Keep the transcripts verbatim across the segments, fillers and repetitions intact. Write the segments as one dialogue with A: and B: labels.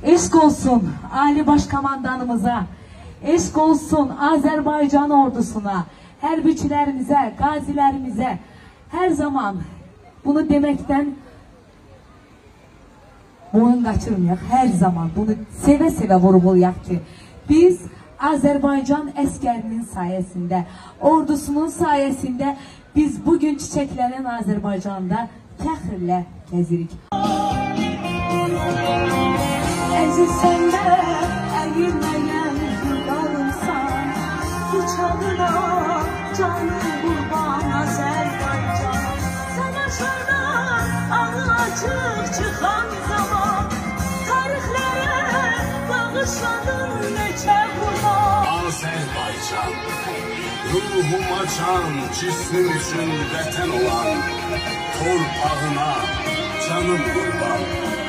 A: Eşk olsun Ali Başkomandanımıza, eşk olsun Azerbaycan ordusuna, hərbiçilərimize, gazilerimize. Her zaman bunu demekten boyun kaçırmayaq. Her zaman bunu seve-seve vurgulayaq ki, biz Azerbaycan əsgərinin sayesinde, ordusunun sayesinde biz bugün çiçeklenen Azerbaycan'da fəxrlə gəzirik. Əziz səndə əyilməyən yurdarımsan, uçadına canım qurban Azərbaycan. Savaşlardan ağlı açıq çıxan zaman, tarixlərə bağışladın neçə qurban.
B: Azərbaycan, ruhuma can, cismim üçün vətən olan, torpağına canım qurban.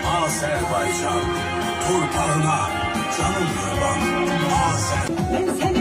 B: Azerbaycan, torpağına canım qurban. Azerbaycan.